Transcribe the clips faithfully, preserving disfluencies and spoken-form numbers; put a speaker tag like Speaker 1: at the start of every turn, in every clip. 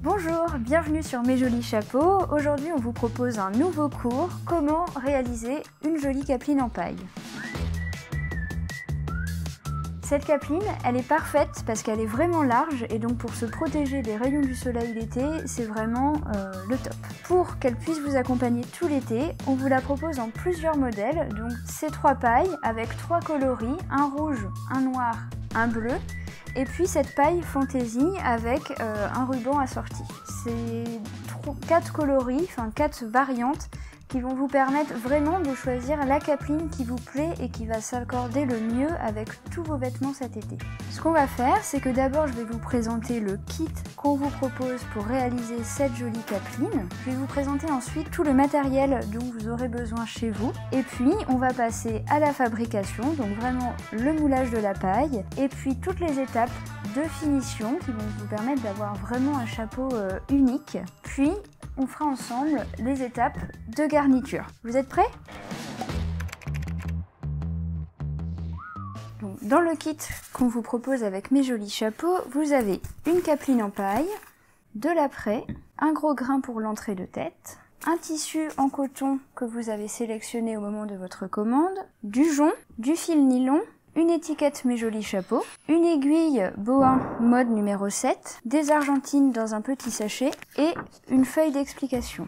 Speaker 1: Bonjour, bienvenue sur Mes Jolis Chapeaux. Aujourd'hui on vous propose un nouveau cours, comment réaliser une jolie capeline en paille. Cette capeline, elle est parfaite parce qu'elle est vraiment large et donc pour se protéger des rayons du soleil l'été, c'est vraiment euh, le top. Pour qu'elle puisse vous accompagner tout l'été, on vous la propose en plusieurs modèles, donc ces trois pailles avec trois coloris, un rouge, un noir, un bleu. Et puis cette paille fantaisie avec euh, un ruban assorti. C'est quatre coloris, enfin quatre variantes qui vont vous permettre vraiment de choisir la capeline qui vous plaît et qui va s'accorder le mieux avec tous vos vêtements cet été. Ce qu'on va faire, c'est que d'abord je vais vous présenter le kit qu'on vous propose pour réaliser cette jolie capeline. Je vais vous présenter ensuite tout le matériel dont vous aurez besoin chez vous. Et puis on va passer à la fabrication, donc vraiment le moulage de la paille et puis toutes les étapes de finition qui vont vous permettre d'avoir vraiment un chapeau euh, unique. Puis on fera ensemble les étapes de garniture. Vous êtes prêts ? Donc, dans le kit qu'on vous propose avec Mes Jolis Chapeaux, vous avez une capeline en paille, de l'apprêt, un gros grain pour l'entrée de tête, un tissu en coton que vous avez sélectionné au moment de votre commande, du jonc, du fil nylon, une étiquette Mes Jolis Chapeaux, une aiguille Bohin mode numéro sept, des argentines dans un petit sachet et une feuille d'explication.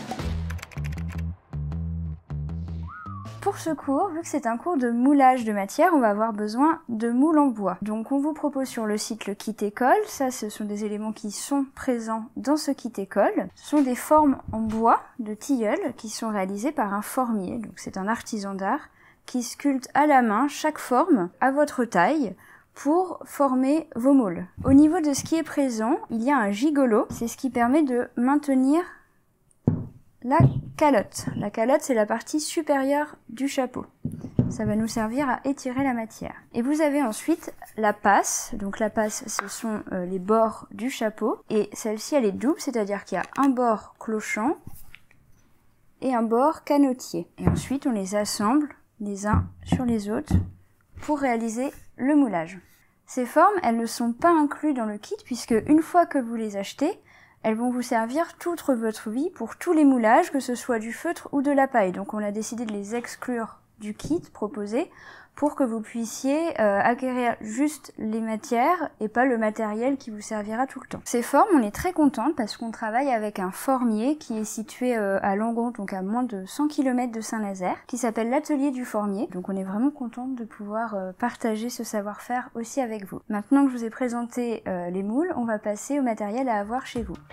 Speaker 1: Pour ce cours, vu que c'est un cours de moulage de matière, on va avoir besoin de moules en bois. Donc on vous propose sur le site le kit école, ça ce sont des éléments qui sont présents dans ce kit école. Ce sont des formes en bois de tilleul qui sont réalisées par un formier, donc c'est un artisan d'art qui sculpte à la main chaque forme à votre taille pour former vos moules. Au niveau de ce qui est présent, il y a un gigolo, c'est ce qui permet de maintenir la calotte. La calotte, c'est la partie supérieure du chapeau. Ça va nous servir à étirer la matière. Et vous avez ensuite la passe. Donc la passe, ce sont euh, les bords du chapeau. Et celle-ci, elle est double, c'est-à-dire qu'il y a un bord clochant et un bord canotier. Et ensuite, on les assemble les uns sur les autres pour réaliser le moulage. Ces formes, elles ne sont pas incluses dans le kit puisque une fois que vous les achetez, elles vont vous servir toute votre vie pour tous les moulages, que ce soit du feutre ou de la paille. Donc on a décidé de les exclure du kit proposé pour que vous puissiez euh, acquérir juste les matières et pas le matériel qui vous servira tout le temps. Ces formes, on est très contente parce qu'on travaille avec un formier qui est situé euh, à Langon, donc à moins de cent kilomètres de Saint-Nazaire, qui s'appelle l'Atelier du Formier. Donc on est vraiment contente de pouvoir euh, partager ce savoir-faire aussi avec vous. Maintenant que je vous ai présenté euh, les moules, on va passer au matériel à avoir chez vous.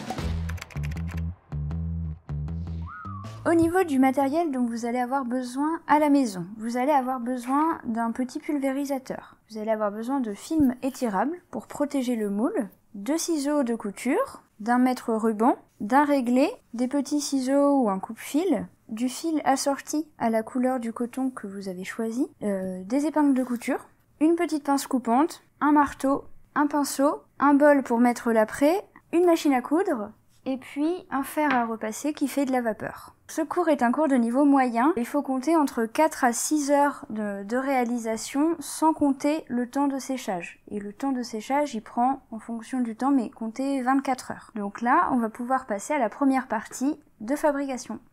Speaker 1: Au niveau du matériel dont vous allez avoir besoin à la maison, vous allez avoir besoin d'un petit pulvérisateur. Vous allez avoir besoin de film étirable pour protéger le moule, de ciseaux de couture, d'un mètre ruban, d'un réglé, des petits ciseaux ou un coupe-fil, du fil assorti à la couleur du coton que vous avez choisi, euh, des épingles de couture, une petite pince coupante, un marteau, un pinceau, un bol pour mettre l'apprêt, une machine à coudre, et puis un fer à repasser qui fait de la vapeur. Ce cours est un cours de niveau moyen. Il faut compter entre quatre à six heures de, de réalisation sans compter le temps de séchage. Et le temps de séchage, il prend en fonction du temps, mais comptez vingt-quatre heures. Donc là, on va pouvoir passer à la première partie de fabrication.